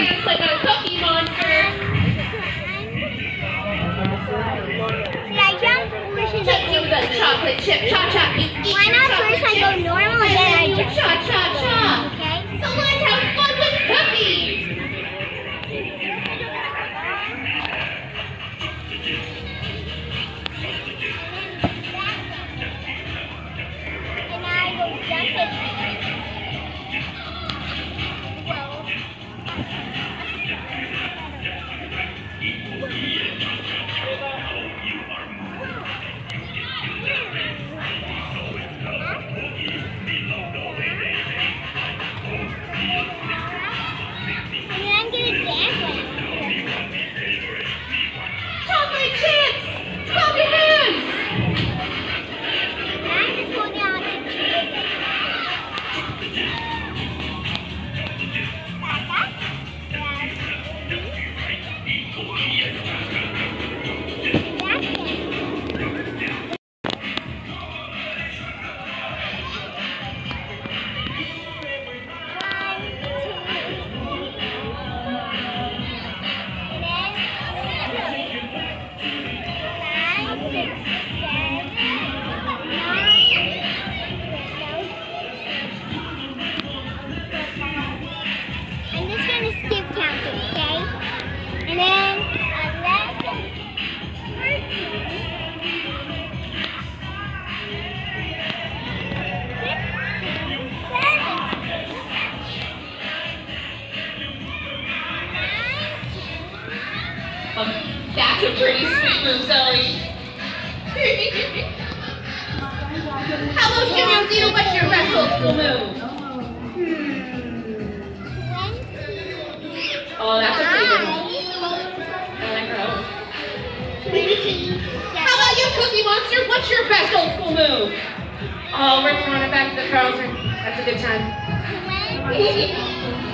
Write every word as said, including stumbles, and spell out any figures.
jump. It's like a Cookie Monster. Should I jump or should Chip, I do the chocolate chip. Cha cha. You eat Why your not chocolate first I chip. go normal and then I you jump? cha cha cha. Okay. So let's have fun with cookies. And I go jump it. And then I'm gonna dance like Chocolate chips. Clap your hands. I'm just holding on to it. I'm just gonna skip counting, okay? And then eleven, thirteen, sixteen, seventeen, Um, that's a pretty sweet move, Zoe. How about you, Nancy? What's your best old school move? Oh, that's a pretty good one. I like her own. How about you, Cookie Monster? What's your best old school move? Oh, we're throwing it back to the Carlton. That's a good time. twenty,